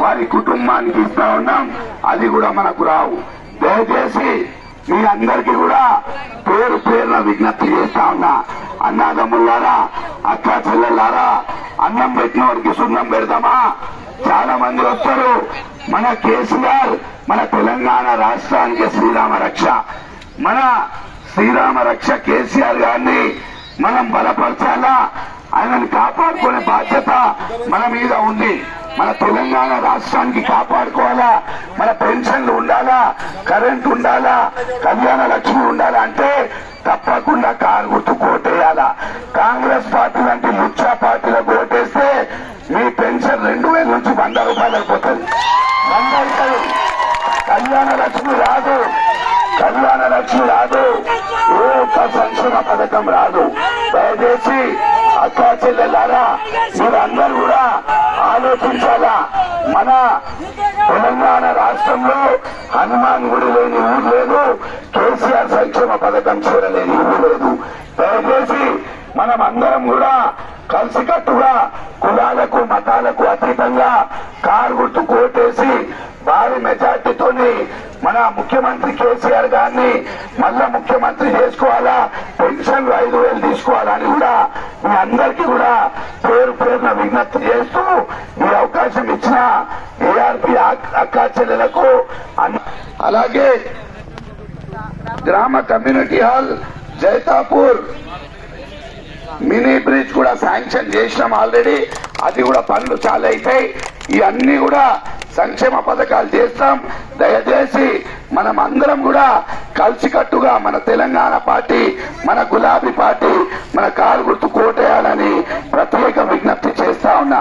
వారి కుటుంబానికి ఇస్తా ఉన్నాం, అది కూడా మనకు రావు. దయచేసి మీ అందరికీ కూడా పేరు పేరున విజ్ఞప్తి చేస్తా ఉన్నా. అన్నాదమ్ములారా, అక్క చెల్లెలారా, అన్నం పెట్టిన వారికి సున్నం పెడతామా? చాలా మంది వస్తారు. మన కేసీఆర్ మన తెలంగాణ రాష్ట్రానికి శ్రీరామ రక్ష. మన శ్రీరామ రక్ష కేసీఆర్ గారిని మనం బలపరచాలా, ఆయనను కాపాడుకునే బాధ్యత మన మీద ఉంది. మన తెలంగాణ రాష్ట్రానికి కాపాడుకోవాలా, మన పెన్షన్లు ఉండాలా, కరెంట్ ఉండాలా, కళ్యాణ లక్ష్మి ఉండాలా అంటే తప్పకుండా కారు గుర్తు కోటేయాలా. కాంగ్రెస్ పార్టీ లాంటి ముచ్చా పార్టీలకు ఓటేస్తే మీ పెన్షన్ 2000 నుంచి 100 రూపాయలు అయిపోతుంది. 100 అవుతుంది. కళ్యాణ లక్ష్మి రాదు, కళ్యాణ లక్ష్మి రాదు, ఏ ఒక్క సంక్షేమ పథకం రాదు. దయచేసి అక్కా చెల్లెలారా, మీరందరూ కూడా ఆలోచించాలా. మన తెలంగాణ రాష్ట్రంలో హనుమాన్ గుడి లేని ఊరు లేదు, కేసీఆర్ సంక్షేమ పథకం చేరలేని ఊరు లేదు. దయచేసి మనం అందరం కూడా కలిసికట్టుగా కులాలకు మతాలకు అతీతంగా కారు గుర్తు కోటేసి భారీ మెజార్టీతోని మన ముఖ్యమంత్రి కేసీఆర్ గారిని మళ్ళా ముఖ్యమంత్రి చేసుకోవాలా, పెన్షన్లు 5000 తీసుకోవాలని కూడా మీ అందరికీ కూడా పేరు పేరున విజ్ఞప్తి చేస్తూ ఈ అవకాశం ఇచ్చిన ఏఆర్పీ అక్కా చెల్లెలకు, అలాగే గ్రామ community hall Jaitapur mini bridge కూడా శాంక్షన్ చేసినాం ఆల్రెడీ. అది కూడా పనులు చాలా అవుతాయి. ఇవన్నీ కూడా సంక్షేమ పథకాలు చేస్తాం. దయచేసి మనం అందరం కూడా కలిసికట్టుగా మన తెలంగాణ పార్టీ, మన గులాబీ పార్టీ, మన కారు గుర్తు కోటేయాలని ప్రత్యేక విజ్ఞప్తి చేస్తా ఉన్నా.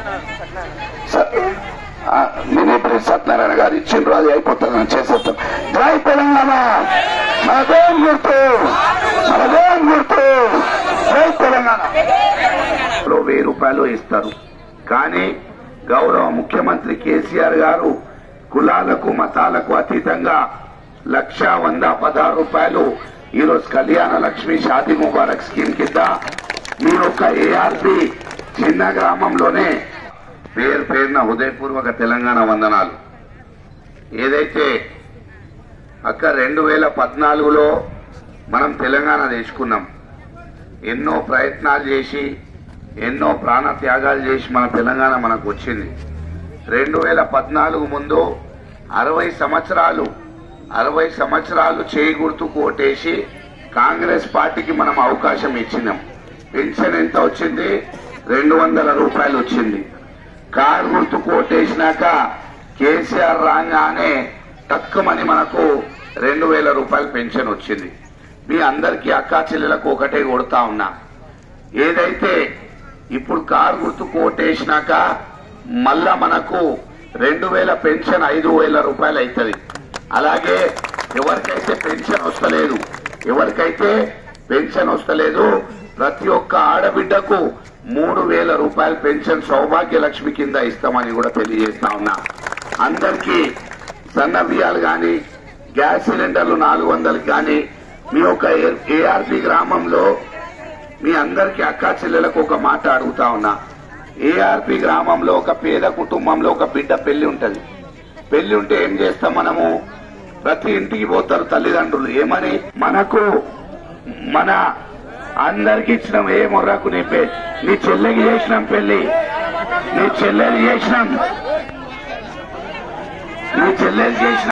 మినీ బ్రిడ్జ్ సత్యనారాయణ గారు ఇచ్చిండ్రు, అది అయిపోతుందని చేసేస్తాం. జై తెలంగాణ, మనదేం గుర్తు, మనదేం గుర్తు, జై తెలంగాణ. 1000 రూపాయలు ఇస్తారు. కానీ గౌరవ ముఖ్యమంత్రి కేసీఆర్ గారు కులాలకు మతాలకు అతీతంగా 1,116 రూపాయలు ఈరోజు కళ్యాణ లక్ష్మి షాదీ ముబారక్ స్కీమ్ కింద మీరు ఒక ఏఆర్పీ చిన్న గ్రామంలోనే పేరు పేరున హృదయపూర్వక తెలంగాణ వందనాలు. ఏదైతే అక్క 2014లో మనం తెలంగాణ తెచ్చుకున్నాం, ఎన్నో ప్రయత్నాలు చేసి ఎన్నో ప్రాణ త్యాగాలు చేసి మన తెలంగాణ మనకు వచ్చింది. 2014 ముందు 60 సంవత్సరాలు చేయి గుర్తు కోటేసి కాంగ్రెస్ పార్టీకి మనం అవకాశం ఇచ్చినాం. పెన్షన్ ఎంత వచ్చింది? 200 రూపాయలు వచ్చింది. కారు గుర్తు కోటేసినాక కేసీఆర్ రాగానే తక్కువని మనకు 2000 రూపాయలు పెన్షన్ వచ్చింది. మీ అందరికీ అక్కా చెల్లెలకు ఒకటే కొడతా ఉన్నా, ఏదైతే ఇప్పుడు కారు గుర్తు కోటేసినాక మళ్ళా మనకు 2000 పెన్షన్ 5000 రూపాయలు అవుతుంది. అలాగే ఎవరికైతే పెన్షన్ వస్తలేదు ప్రతి ఒక్క ఆడబిడ్డకు 3000 రూపాయల పెన్షన్ సౌభాగ్య లక్ష్మి కింద ఇస్తామని కూడా తెలియజేస్తా ఉన్నా. అందరికీ సన్న బియ్యాలు గాని గ్యాస్ సిలిండర్లు 400 కానీ మీ యొక్క ఏఆర్పీ గ్రామంలో మీ అందరికీ అక్కా చెల్లెలకు ఒక మాట అడుగుతా ఉన్నా. ఏఆర్పీ గ్రామంలో ఒక పేద కుటుంబంలో ఒక బిడ్డ పెళ్లి ఉంటది. పెళ్లి ఉంటే ఏం చేస్తాం మనము? ప్రతి ఇంటికి పోతారు తల్లిదండ్రులు. ఏమని? మనకు మన అందరికి ఇచ్చినాం. ఏ మొర్రకు నీ చెల్లెకి చేసినాం పెళ్లి, నీ చెల్లెలు చేసినాం.